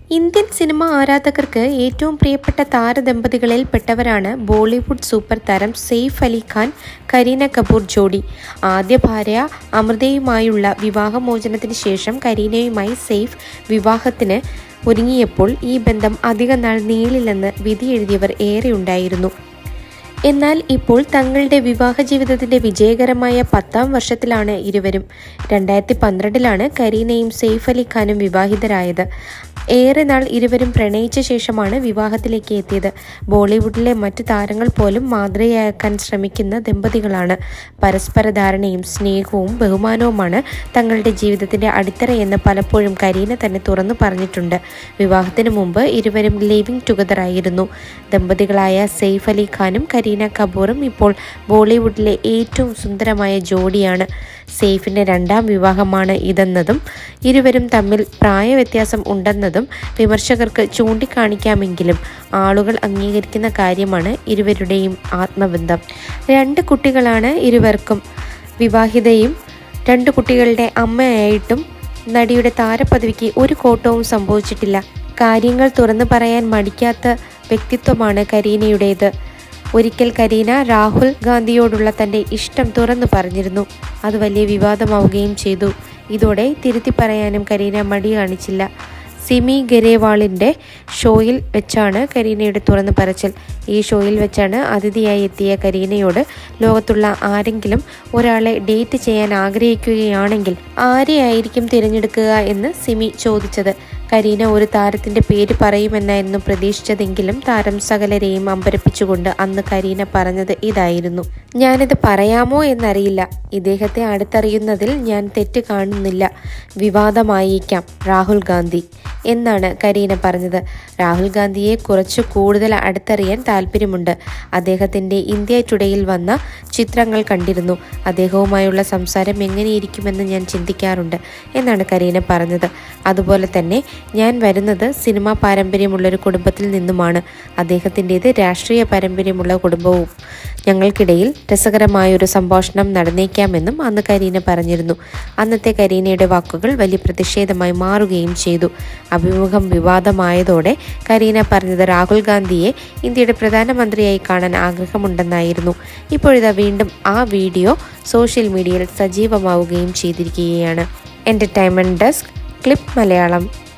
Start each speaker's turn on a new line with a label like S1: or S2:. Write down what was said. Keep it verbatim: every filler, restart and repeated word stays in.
S1: Indian cinema ആരാധകർക്ക് ഏറ്റവും പ്രിയപ്പെട്ട താരദമ്പതികളിൽ പെട്ടവരാണ് ബോളിവുഡ് സൂപ്പർ താരം സെയ്ഫ് അലി ഖാൻ കരീന കപൂർ ജോഡി. ആദ്യ ഭാര്യ അമൃതയുമായുള്ള വിവാഹമോചനത്തിന് ശേഷം കരീനയുമായി സെയ്ഫ് വിവാഹത്തിന് ഒരുങ്ങിയപ്പോൾ ഈ ബന്ധം അധികനാൾ നീളില്ലെന്ന് വിധിയെഴുതിയവർ ഏറെയുണ്ടായിരുന്നു. എന്നാൽ ഇപ്പോൾ തങ്ങളുടെ വിവാഹ ജീവിതത്തിന്റെ വിജയകരമായ പത്താം വർഷത്തിലാണ് ഇരുവരും. രണ്ടായിരത്തി പന്ത്രണ്ടിലാണ് കരീനയും സെയ്ഫ് അലി ഖാനും വിവാഹിതരായത്. ഏറെ നാൾ ഇരുവരും പ്രണയിച്ച ശേഷമാണ് വിവാഹത്തിലേക്ക് എത്തിയത്. ബോളിവുഡിലെ മറ്റു താരങ്ങൾ പോലും മാതൃകയാക്കാൻ ശ്രമിക്കുന്ന ദമ്പതികളാണ്. പരസ്പര ധാരണയും സ്നേഹവും ബഹുമാനവുമാണ് തങ്ങളുടെ ജീവിതത്തിന്റെ അടിത്തറയെന്ന് പലപ്പോഴും കരീന തന്നെ തുറന്നു പറഞ്ഞിട്ടുണ്ട്. വിവാഹത്തിന് മുമ്പ് ഇരുവരും ലിവിംഗ് ടുഗദർ ആയിരുന്നു. ദമ്പതികളായ സെയ്ഫ് അലി ഖാനും കരീന കപൂറും ഇപ്പോൾ ബോളിവുഡിലെ ഏറ്റവും സുന്ദരമായ ജോഡിയാണ്. സെയ്ഫിന്റെ രണ്ടാം വിവാഹമാണ് ഇതെന്നതും ഇരുവരും തമ്മിൽ പ്രായവ്യത്യാസം ഉണ്ടെന്നതും വിമർശകർക്ക് ചൂണ്ടിക്കാണിക്കാമെങ്കിലും ആളുകൾ അംഗീകരിക്കുന്ന കാര്യമാണ് ഇരുവരുടെയും ആത്മബന്ധം. രണ്ട് കുട്ടികളാണ് ഇരുവർക്കും. വിവാഹിതയും രണ്ട് കുട്ടികളുടെ അമ്മയായിട്ടും നടിയുടെ താരപദവിക്ക് ഒരു കോട്ടവും സംഭവിച്ചിട്ടില്ല. കാര്യങ്ങൾ തുറന്നു പറയാൻ മടിക്കാത്ത വ്യക്തിത്വമാണ് കരീനയുടേത്. ഒരിക്കൽ കരീന രാഹുൽ ഗാന്ധിയോടുള്ള തൻ്റെ ഇഷ്ടം തുറന്നു പറഞ്ഞിരുന്നു. അത് വലിയ വിവാദമാവുകയും ചെയ്തു. ഇതോടെ തിരുത്തി പറയാനും കരീന മടി കാണിച്ചില്ല. സിമി ഗരേവാളിൻ്റെ ഷോയിൽ വെച്ചാണ് കരീനയുടെ തുറന്നു പറച്ചിൽ. ഈ ഷോയിൽ വെച്ചാണ് അതിഥിയായി എത്തിയ കരീനയോട് ലോകത്തുള്ള ആരെങ്കിലും ഒരാളെ ഡേറ്റ് ചെയ്യാൻ ആഗ്രഹിക്കുകയാണെങ്കിൽ ആരെയായിരിക്കും തിരഞ്ഞെടുക്കുക എന്ന് സിമി ചോദിച്ചത്. കരീന ഒരു താരത്തിൻ്റെ പേര് പറയുമെന്നായിരുന്നു പ്രതീക്ഷിച്ചതെങ്കിലും താരം സകലരെയും അമ്പരപ്പിച്ചുകൊണ്ട് അന്ന് കരീന പറഞ്ഞത് ഇതായിരുന്നു: ഞാനിത് പറയാമോ എന്നറിയില്ല. ഇദ്ദേഹത്തെ അടുത്തറിയുന്നതിൽ ഞാൻ തെറ്റ് കാണുന്നില്ല. വിവാദമായേക്കാം രാഹുൽ ഗാന്ധി എന്നാണ് കരീന പറഞ്ഞത്. രാഹുൽ ഗാന്ധിയെ കുറച്ചു കൂടുതൽ അടുത്തറിയാൻ താല്പര്യമുണ്ട്. അദ്ദേഹത്തിൻ്റെ ഇന്ത്യ ടുഡേയിൽ വന്ന ചിത്രങ്ങൾ കണ്ടിരുന്നു. അദ്ദേഹവുമായുള്ള സംസാരം എങ്ങനെയിരിക്കുമെന്ന് ഞാൻ ചിന്തിക്കാറുണ്ട് എന്നാണ് കരീന പറഞ്ഞത്. അതുപോലെ തന്നെ ഞാൻ വരുന്നത് സിനിമാ പാരമ്പര്യമുള്ളൊരു കുടുംബത്തിൽ നിന്നുമാണ്. അദ്ദേഹത്തിൻ്റേത് രാഷ്ട്രീയ പാരമ്പര്യമുള്ള കുടുംബവും. ഞങ്ങൾക്കിടയിൽ രസകരമായൊരു സംഭാഷണം നടന്നേക്കാമെന്നും അന്ന് കരീന പറഞ്ഞിരുന്നു. അന്നത്തെ കരീനയുടെ വാക്കുകൾ വലിയ പ്രതിഷേധമായി മാറുകയും ചെയ്തു. അഭിമുഖം വിവാദമായതോടെ കരീന പറഞ്ഞത് രാഹുൽ ഗാന്ധിയെ ഇന്ത്യയുടെ പ്രധാനമന്ത്രിയായി കാണാൻ ആഗ്രഹമുണ്ടെന്നായിരുന്നു. ഇപ്പോഴിതാ വീണ്ടും ആ വീഡിയോ സോഷ്യൽ മീഡിയയിൽ സജീവമാവുകയും ചെയ്തിരിക്കുകയാണ്. Entertainment desk, clip Malayalam.